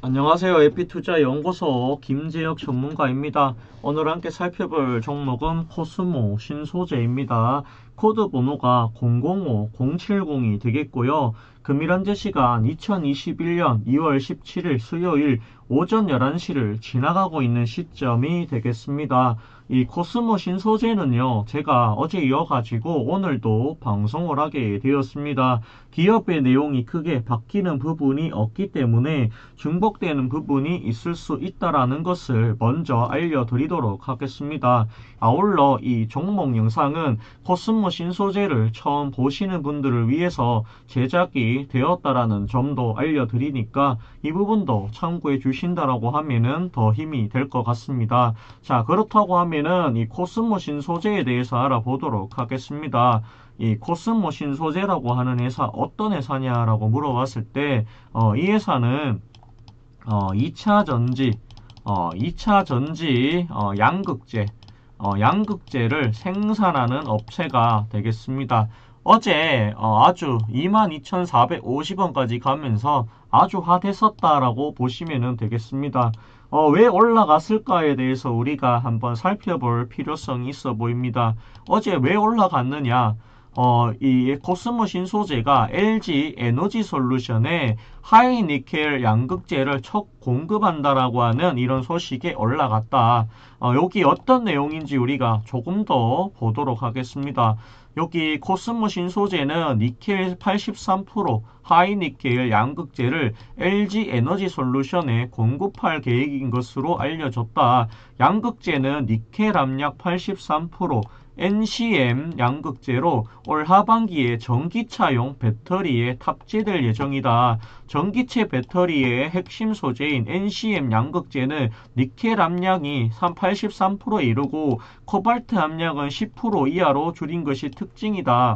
안녕하세요. 에피투자연구소 김재혁 전문가입니다. 오늘 함께 살펴볼 종목은 코스모 신소재입니다. 코드 번호가 005070이 되겠고요. 금일 현재 시간 2021년 2월 17일 수요일 오전 11시를 지나가고 있는 시점이 되겠습니다. 이 코스모 신소재는요, 제가 어제 이어가지고 오늘도 방송을 하게 되었습니다. 기업의 내용이 크게 바뀌는 부분이 없기 때문에 중복되는 부분이 있을 수 있다는 것을 먼저 알려드리도록 하겠습니다. 아울러 이 종목 영상은 코스모 신소재를 처음 보시는 분들을 위해서 제작이 되었다라는 점도 알려드리니까 이 부분도 참고해 주신다라고 하면은 더 힘이 될 것 같습니다. 자, 그렇다고 하면은 이 코스모 신소재에 대해서 알아보도록 하겠습니다. 이 코스모 신소재라고 하는 회사 어떤 회사냐라고 물어봤을 때 이 회사는 2차 전지, 2차 전지 양극재, 양극재를 생산하는 업체가 되겠습니다. 어제 아주 22,450원까지 가면서 아주 핫했었다라고 보시면 되겠습니다. 왜 올라갔을까에 대해서 우리가 한번 살펴볼 필요성이 있어 보입니다. 어제 왜 올라갔느냐? 이 코스모 신소재가 LG 에너지 솔루션에 하이니켈 양극재를 첫 공급한다라고 하는 이런 소식에 올라갔다. 여기 어떤 내용인지 우리가 조금 더 보도록 하겠습니다. 여기 코스모 신소재는 니켈 83%, 하이니켈 양극재를 LG 에너지 솔루션에 공급할 계획인 것으로 알려졌다. 양극재는 니켈 함량 83%, NCM 양극재로 올 하반기에 전기차용 배터리에 탑재될 예정이다. 전기체 배터리의 핵심 소재인 NCM 양극재는 니켈 함량이 83%에 이르고 코발트 함량은 10% 이하로 줄인 것이 특징이다.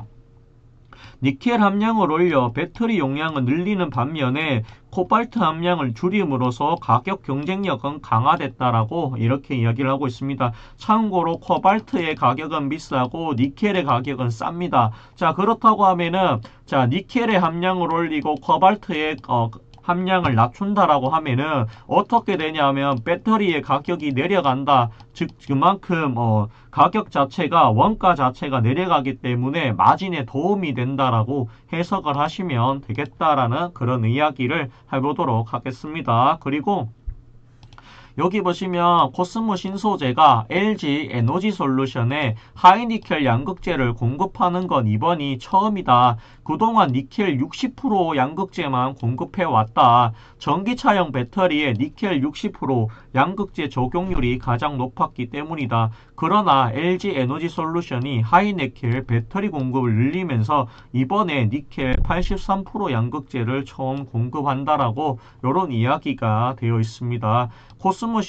니켈 함량을 올려 배터리 용량을 늘리는 반면에 코발트 함량을 줄임으로써 가격 경쟁력은 강화됐다라고 이렇게 이야기를 하고 있습니다. 참고로 코발트의 가격은 비싸고 니켈의 가격은 쌉니다. 자, 그렇다고 하면은 니켈의 함량을 올리고 코발트의 함량을 낮춘다라고 하면은 어떻게 되냐면 배터리의 가격이 내려간다. 즉 그만큼 가격 자체가 원가 자체가 내려가기 때문에 마진에 도움이 된다라고 해석을 하시면 되겠다라는 그런 이야기를 해보도록 하겠습니다. 그리고 여기 보시면 코스모 신소재가 LG 에너지 솔루션에 하이니켈 양극재를 공급하는 건 이번이 처음이다. 그동안 니켈 60% 양극재만 공급해왔다. 전기차용 배터리에 니켈 60% 양극재 적용률이 가장 높았기 때문이다. 그러나 LG 에너지 솔루션이 하이니켈 배터리 공급을 늘리면서 이번에 니켈 83% 양극재를 처음 공급한다라고 이런 이야기가 되어 있습니다. 코스모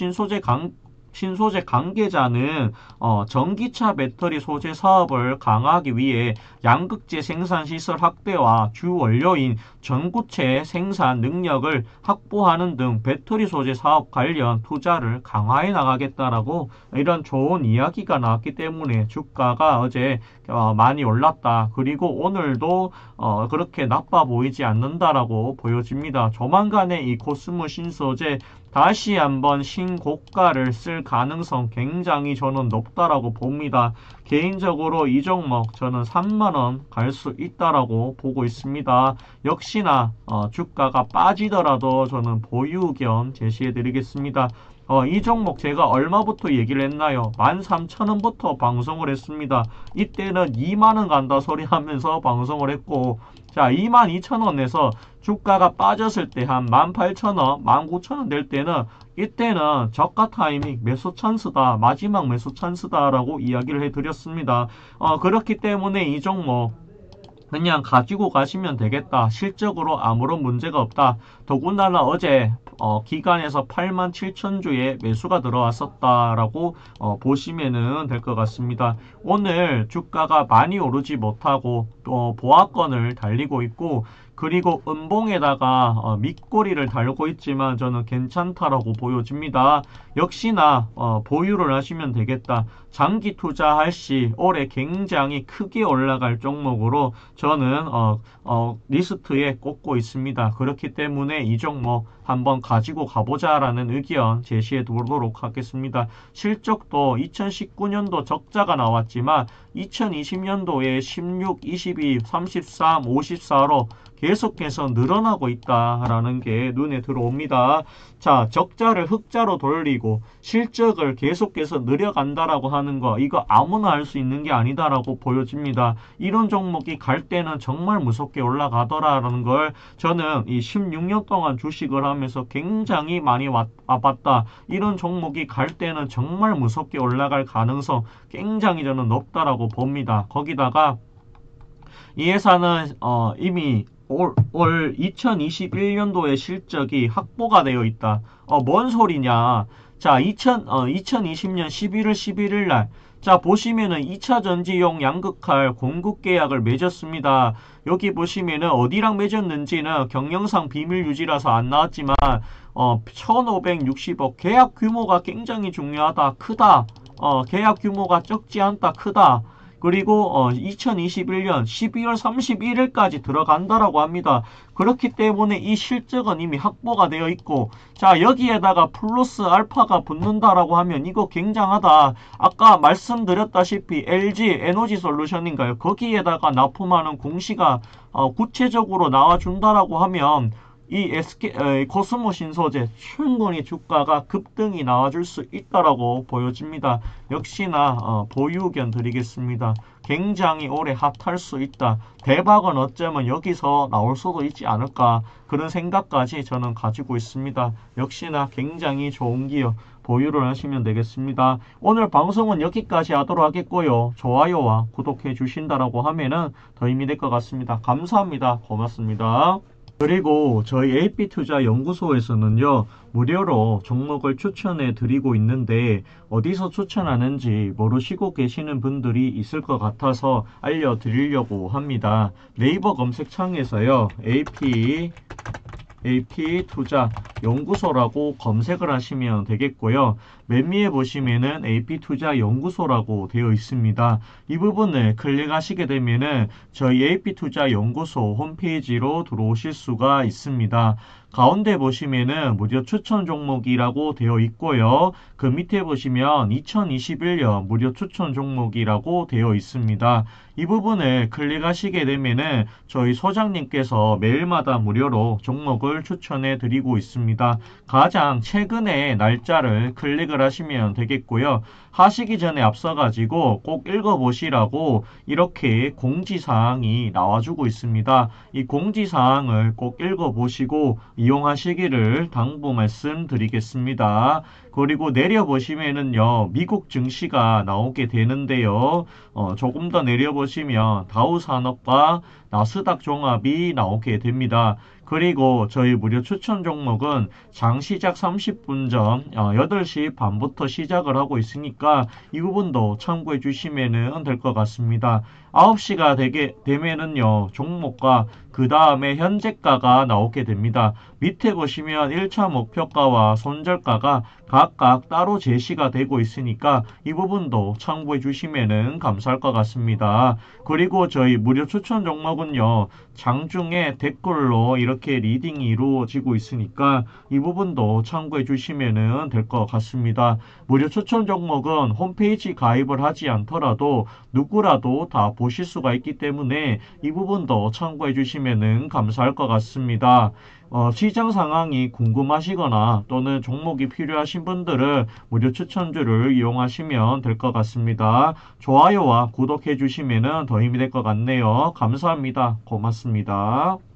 신소재 관계자는 전기차 배터리 소재 사업을 강화하기 위해 양극재 생산 시설 확대와 주 원료인 전구체 생산 능력을 확보하는 등 배터리 소재 사업 관련 투자를 강화해 나가겠다라고 이런 좋은 이야기가 나왔기 때문에 주가가 어제 많이 올랐다. 그리고 오늘도 그렇게 나빠 보이지 않는다라고 보여집니다. 조만간에 이 코스모 신소재 다시 한번 신고가를 쓸 가능성 굉장히 저는 높다라고 봅니다. 개인적으로 이 종목 저는 3만원 갈 수 있다라고 보고 있습니다. 역시나 주가가 빠지더라도 저는 보유 의견 제시해 드리겠습니다. 이 종목 제가 얼마부터 얘기를 했나요? 13,000원부터 방송을 했습니다. 이때는 2만원 간다 소리 하면서 방송을 했고, 자, 22,000원에서 주가가 빠졌을 때 한 18,000원, 19,000원 될 때는 이때는 저가 타이밍 매수 찬스다, 마지막 매수 찬스다라고 이야기를 해드렸습니다. 그렇기 때문에 이 종목 그냥 가지고 가시면 되겠다. 실적으로 아무런 문제가 없다. 더군다나 어제 기간에서 87,000주의 매수가 들어왔었다라고 보시면은 될 것 같습니다. 오늘 주가가 많이 오르지 못하고 또 보합권을 달리고 있고 그리고 음봉에다가 밑꼬리를 달고 있지만 저는 괜찮다라고 보여집니다. 역시나 보유를 하시면 되겠다. 장기 투자할 시 올해 굉장히 크게 올라갈 종목으로 저는 리스트에 꽂고 있습니다. 그렇기 때문에 이 종목 한번 가지고 가보자라는 의견 제시해 두도록 하겠습니다. 실적도 2019년도 적자가 나왔지만 2020년도에 16, 22, 33, 54로 계속해서 늘어나고 있다라는 게 눈에 들어옵니다. 자, 적자를 흑자로 돌리고 실적을 계속해서 늘려간다라고 하는 거, 이거 아무나 할 수 있는 게 아니다라고 보여집니다. 이런 종목이 갈 때는 정말 무섭게 올라가더라라는 걸 저는 이 16년 동안 주식을 하면서 굉장히 많이 와봤다. 이런 종목이 갈 때는 정말 무섭게 올라갈 가능성 굉장히 저는 높다라고 봅니다. 거기다가 이 회사는 이미 올 2021년도의 실적이 확보가 되어 있다. 뭔 소리냐. 자, 2020년 11월 11일 날, 자, 보시면은 2차 전지용 양극할 공급 계약을 맺었습니다. 여기 보시면은 어디랑 맺었는지는 경영상 비밀 유지라서 안 나왔지만, 1560억. 계약 규모가 굉장히 중요하다. 크다. 계약 규모가 적지 않다. 크다. 그리고 2021년 12월 31일까지 들어간다라고 합니다. 그렇기 때문에 이 실적은 이미 확보가 되어 있고, 자, 여기에다가 플러스 알파가 붙는다라고 하면 이거 굉장하다. 아까 말씀드렸다시피 LG 에너지 솔루션인가요? 거기에다가 납품하는 공시가 구체적으로 나와준다라고 하면 이 코스모 신소재 충분히 주가가 급등이 나와줄 수 있다라고 보여집니다. 역시나 보유 의견 드리겠습니다. 굉장히 오래 핫할 수 있다. 대박은 어쩌면 여기서 나올 수도 있지 않을까, 그런 생각까지 저는 가지고 있습니다. 역시나 굉장히 좋은 기업 보유를 하시면 되겠습니다. 오늘 방송은 여기까지 하도록 하겠고요. 좋아요와 구독해 주신다라고 하면은 더 힘이 될 것 같습니다. 감사합니다. 고맙습니다. 그리고 저희 AP투자연구소에서는요, 무료로 종목을 추천해 드리고 있는데 어디서 추천하는지 모르시고 계시는 분들이 있을 것 같아서 알려드리려고 합니다. 네이버 검색창에서요, AP투자연구소라고 검색을 하시면 되겠고요. 맨 위에 보시면은 AP투자연구소라고 되어 있습니다. 이 부분을 클릭하시게 되면은 저희 AP투자연구소 홈페이지로 들어오실 수가 있습니다. 가운데 보시면은 무료 추천 종목이라고 되어 있고요. 그 밑에 보시면 2021년 무료 추천 종목이라고 되어 있습니다. 이 부분을 클릭하시게 되면은 저희 소장님께서 매일마다 무료로 종목을 추천해 드리고 있습니다. 가장 최근의 날짜를 클릭을 하시면 되겠고요. 하시기 전에 앞서 가지고 꼭 읽어보시라고 이렇게 공지사항이 나와주고 있습니다. 이 공지사항을 꼭 읽어보시고 이용하시기를 당부 말씀드리겠습니다. 그리고 내려보시면은요, 미국 증시가 나오게 되는데요. 조금 더 내려보시면 다우산업과 나스닥 종합이 나오게 됩니다. 그리고 저희 무료 추천 종목은 장 시작 30분 전 8시 반부터 시작을 하고 있으니까 이 부분도 참고해 주시면 될 것 같습니다. 9시가 되면은요, 종목과 그 다음에 현재가가 나오게 됩니다. 밑에 보시면 1차 목표가와 손절가가 각각 따로 제시가 되고 있으니까 이 부분도 참고해 주시면 감사할 것 같습니다. 그리고 저희 무료 추천 종목은요, 장중에 댓글로 이렇게 리딩이 이루어지고 있으니까 이 부분도 참고해 주시면 될 것 같습니다. 무료 추천 종목은 홈페이지 가입을 하지 않더라도 누구라도 다 보실 수가 있기 때문에 이 부분도 참고해 주시면 감사할 것 같습니다. 시장 상황이 궁금하시거나 또는 종목이 필요하신 분들은 무료 추천주를 이용하시면 될 것 같습니다. 좋아요와 구독해 주시면 더 힘이 될 것 같네요. 감사합니다. 고맙습니다.